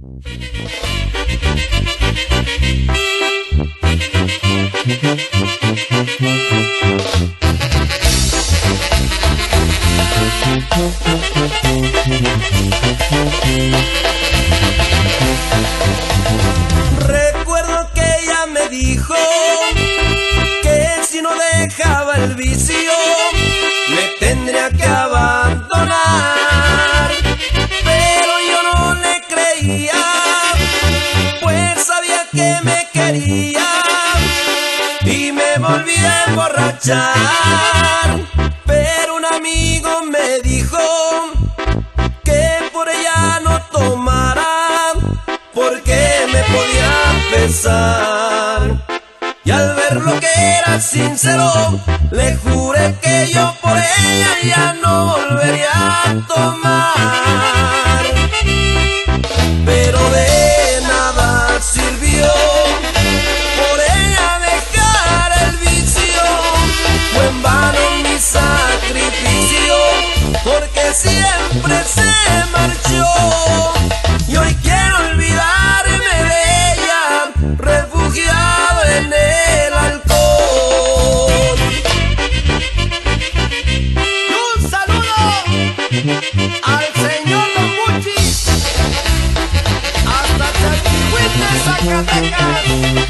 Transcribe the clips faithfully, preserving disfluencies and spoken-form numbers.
Recuerdo que ella me dijo que si no dejaba el vicio me tendría que abandonar, pero yo no le creía, pues sabía que me quería y me volví a emborrachar. Pero un amigo me dijo que por ella no tomara, porque me podía pesar. Y al ver lo que era sincero, le juré que yo por ella ya no volvería a tomar. Pero de nada sirvió por ella dejar el vicio, fue en vano mi sacrificio, porque siempre se marchó. Y hoy quiero olvidarme de ella, refugiado en el alcohol. Y un saludo al señor Don Muchis, hasta Chalchihuite, Zacatecas.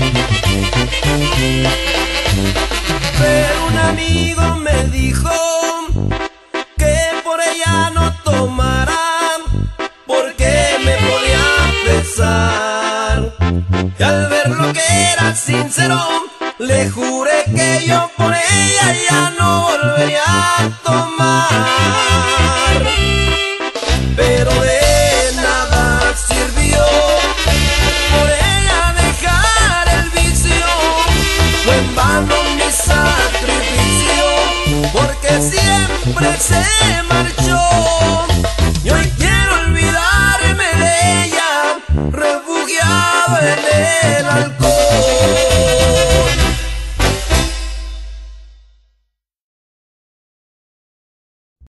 Pero un amigo me dijo que por ella no tomara, porque me podía pesar. Y al ver lo que era sincero, le juré que yo por ella ya no volvería a tomar. Pero de nada sirvió por ella dejar el vicio, fue en vano mi sacrificio, porque siempre se marchó.